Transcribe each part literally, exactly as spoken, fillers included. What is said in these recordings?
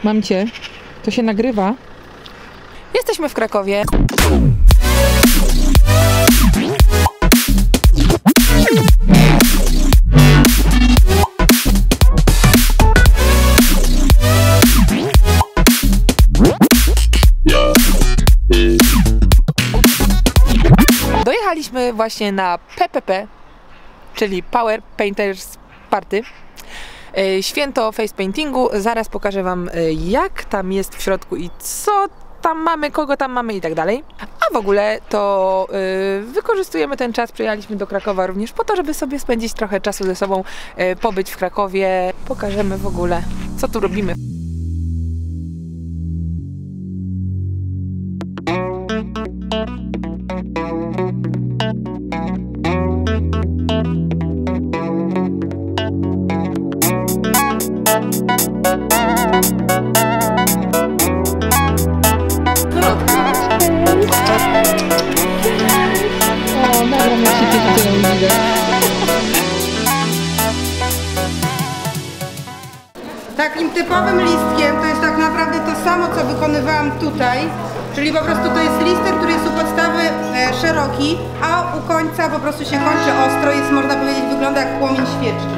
Mam cię. To się nagrywa. Jesteśmy w Krakowie. Dojechaliśmy właśnie na P P P, czyli Power Painters Party. Święto face paintingu. Zaraz pokażę wam, jak tam jest w środku i co tam mamy, kogo tam mamy i tak dalej. A w ogóle to yy, wykorzystujemy ten czas, przyjechaliśmy do Krakowa również po to, żeby sobie spędzić trochę czasu ze sobą, yy, pobyć w Krakowie. Pokażemy w ogóle, co tu robimy. Takim typowym listkiem to jest tak naprawdę to samo, co wykonywałam tutaj, czyli po prostu to jest listek, który jest u podstawy e, szeroki, a u końca po prostu się kończy ostro, jest, można powiedzieć, wygląda jak płomień świeczki.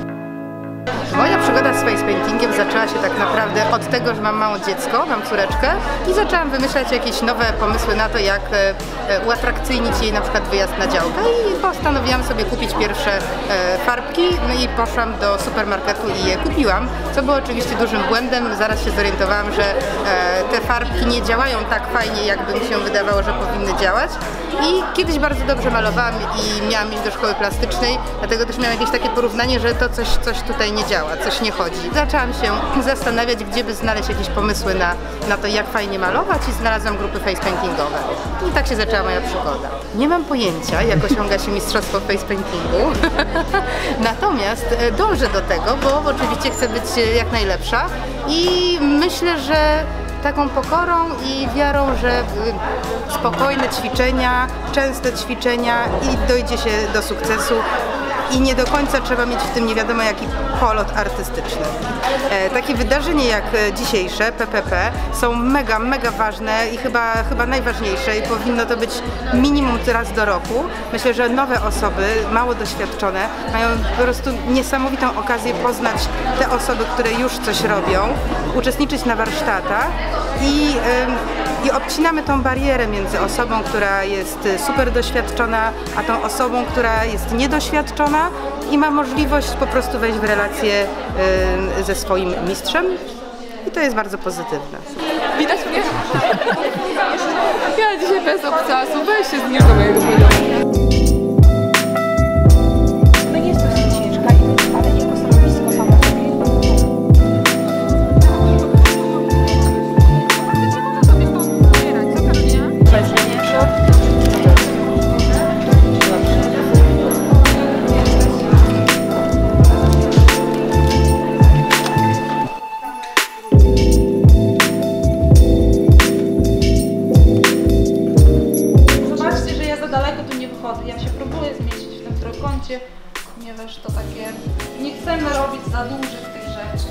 Moja przygoda z face paintingiem zaczęła się tak naprawdę od tego, że mam małe dziecko, mam córeczkę i zaczęłam wymyślać jakieś nowe pomysły na to, jak uatrakcyjnić jej na przykład wyjazd na działkę i postanowiłam sobie kupić pierwsze farbki, no i poszłam do supermarketu i je kupiłam, co było oczywiście dużym błędem. Zaraz się zorientowałam, że te farbki nie działają tak fajnie, jakby mi się wydawało, że powinny działać. I kiedyś bardzo dobrze malowałam i miałam iść do szkoły plastycznej, dlatego też miałam jakieś takie porównanie, że to coś, coś tutaj nie działa, coś nie chodzi. Zaczęłam się zastanawiać, gdzie by znaleźć jakieś pomysły na, na to, jak fajnie malować i znalazłam grupy face paintingowe. I tak się zaczęła moja przygoda. Nie mam pojęcia, jak osiąga się mistrzostwo w face paintingu, natomiast dążę do tego, bo oczywiście chcę być jak najlepsza i myślę, że taką pokorą i wiarą, że spokojne ćwiczenia, częste ćwiczenia i dojdzie się do sukcesu i nie do końca trzeba mieć w tym nie wiadomo jaki polot artystyczny. E, takie wydarzenia jak dzisiejsze, P P P, są mega, mega ważne i chyba, chyba najważniejsze i powinno to być minimum raz do roku. Myślę, że nowe osoby, mało doświadczone, mają po prostu niesamowitą okazję poznać te osoby, które już coś robią, uczestniczyć na warsztatach i, y, i obcinamy tą barierę między osobą, która jest super doświadczona, a tą osobą, która jest niedoświadczona i ma możliwość po prostu wejść w relację y, ze swoim mistrzem i to jest bardzo pozytywne. Widać mnie? Ja dzisiaj bez obcasu, weź się z nim do mojego poziomu. No jest dosyć ciężka, ale jego stanowisko samo sobie. Ja się próbuję zmieścić w tym trójkącie, ponieważ to takie, nie chcemy robić za dużych tych rzeczy.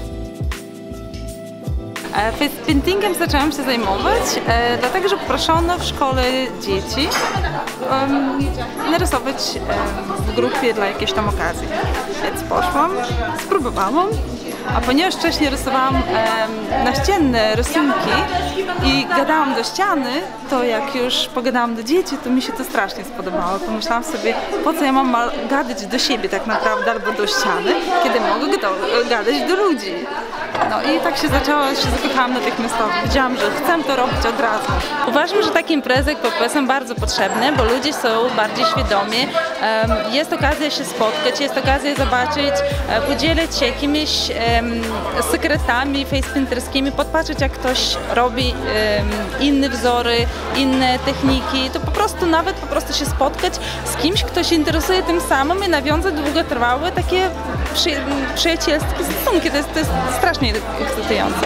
Face paintingiem zaczęłam się zajmować, e, dlatego że proszono w szkole dzieci um, narysować e, w grupie dla jakiejś tam okazji. Więc poszłam, spróbowałam, a ponieważ wcześniej rysowałam e, naścienne rysunki i gadałam do ściany, to jak już pogadałam do dzieci, to mi się to strasznie spodobało. Pomyślałam sobie, po co ja mam gadać do siebie tak naprawdę albo do ściany, kiedy mogę do, gadać do ludzi. No i tak się zaczęło, się zakochałam natychmiastowo. Wiedziałam, że chcę to robić od razu. Uważam, że takie imprezy jak P P P są bardzo potrzebne, bo ludzie są bardziej świadomi. Jest okazja się spotkać, jest okazja zobaczyć, podzielić się jakimiś sekretami face painterskimi, podpatrzeć jak ktoś robi inne wzory, inne techniki. To po prostu nawet po prostu się spotkać z kimś, kto się interesuje tym samym i nawiązać długotrwałe takie przy, przyjacielskie stosunki. To jest, to jest strasznie ekscytujące.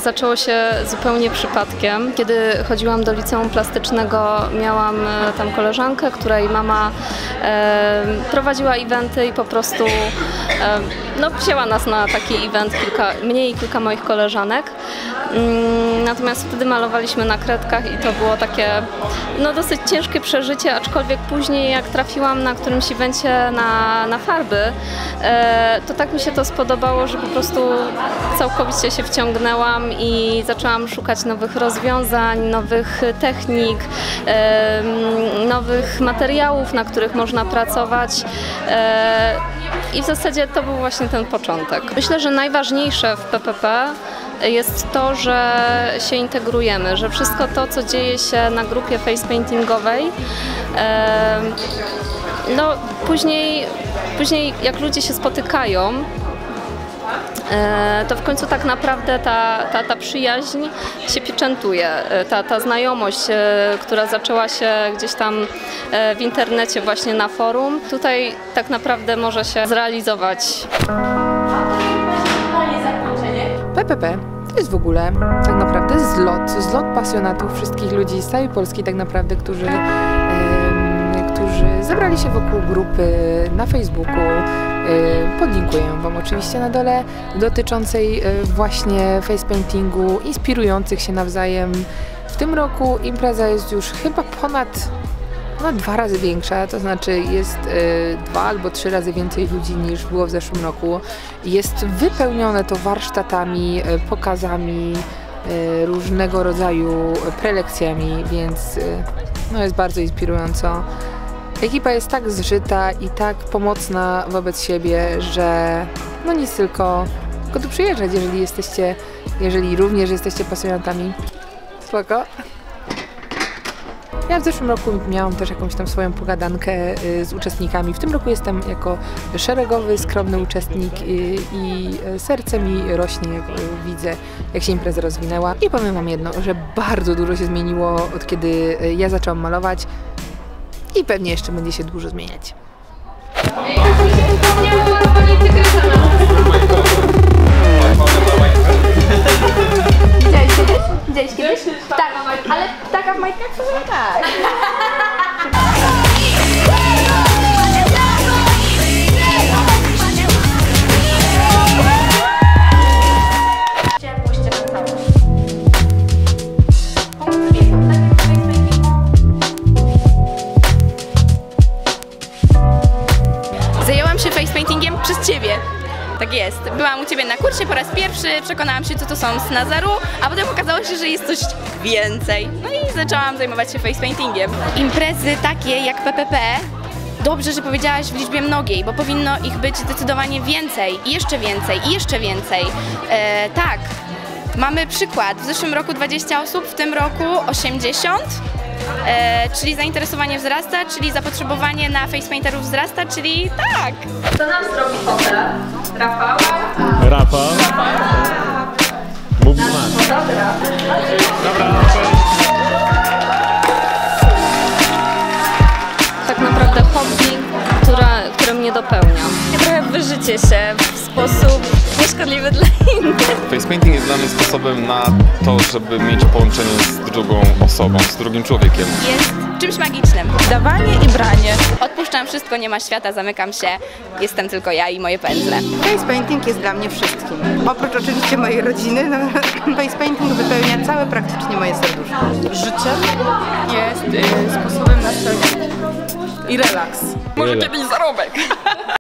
zaczęło się zupełnie przypadkiem. Kiedy chodziłam do liceum plastycznego, miałam tam koleżankę, której mama e, prowadziła eventy i po prostu e, no, wzięła nas na taki event, kilka, mnie i kilka moich koleżanek. Mm, natomiast wtedy malowaliśmy na kredkach i to było takie no, dosyć ciężkie przeżycie, aczkolwiek później jak trafiłam na którymś evencie na, na farby, e, to tak mi się to spodobało, że po prostu całkowicie się wciągnęłam i zaczęłam szukać nowych rozwiązań, nowych technik, e, nowych materiałów, na których można pracować. E, I w zasadzie to był właśnie ten początek. Myślę, że najważniejsze w P P P jest to, że się integrujemy, że wszystko to, co dzieje się na grupie face paintingowej, e, no później, później jak ludzie się spotykają, to w końcu tak naprawdę ta, ta, ta przyjaźń się pieczętuje, ta, ta znajomość, która zaczęła się gdzieś tam w internecie właśnie na forum, tutaj tak naprawdę może się zrealizować. P P P to jest w ogóle tak naprawdę zlot, zlot pasjonatów wszystkich ludzi z całej Polski tak naprawdę, którzy, e, którzy zebrali się wokół grupy na Facebooku. Podlinkuję Wam oczywiście na dole, dotyczącej właśnie face paintingu, inspirujących się nawzajem. W tym roku impreza jest już chyba ponad, ponad dwa razy większa, to znaczy jest y, dwa albo trzy razy więcej ludzi niż było w zeszłym roku. Jest wypełnione to warsztatami, y, pokazami, y, różnego rodzaju prelekcjami, więc y, no jest bardzo inspirująco. Ekipa jest tak zżyta i tak pomocna wobec siebie, że no nic, tylko, tylko tu przyjeżdżać, jeżeli jesteście, jeżeli również jesteście pasjonatami. Spoko. Ja w zeszłym roku miałam też jakąś tam swoją pogadankę z uczestnikami. W tym roku jestem jako szeregowy, skromny uczestnik i, i serce mi rośnie, jak widzę, jak się impreza rozwinęła. I powiem Wam jedno, że bardzo dużo się zmieniło, od kiedy ja zaczęłam malować. I pewnie jeszcze będzie się dużo zmieniać. Widziałeś kiedyś? Widziałeś kiedyś? Tak, ale taka w majtkach to nie tak. Zajęłam się face paintingiem przez Ciebie. Tak jest. Byłam u Ciebie na kursie po raz pierwszy, przekonałam się, co to są z Nazaru, a potem okazało się, że jest coś więcej. No i zaczęłam zajmować się face paintingiem. Imprezy takie jak P P P, dobrze, że powiedziałaś w liczbie mnogiej, bo powinno ich być zdecydowanie więcej, i jeszcze więcej, i jeszcze więcej. E, tak, mamy przykład. W zeszłym roku dwadzieścia osób, w tym roku osiemdziesiąt. E, czyli zainteresowanie wzrasta, czyli zapotrzebowanie na face painterów wzrasta, czyli tak. Kto nam zrobi fotę? Rafał? Rafał? Mów masz. Dobra. Dobra, Tak naprawdę hobby, które, które mnie dopełnia. Trochę wyżycie się w sposób nieszkodliwy dla innych. face painting jest dla mnie sposobem na to, żeby mieć połączenie z drugą osobą, z drugim człowiekiem. Jest czymś magicznym. Dawanie i branie. Odpuszczam wszystko, nie ma świata, zamykam się. Jestem tylko ja i moje pędzle. Face painting jest dla mnie wszystkim. Oprócz oczywiście mojej rodziny, no, face painting wypełnia całe praktycznie moje serduszko. Życiem jest y, sposobem na spełnienie i relaks. Może kiedyś zarobek.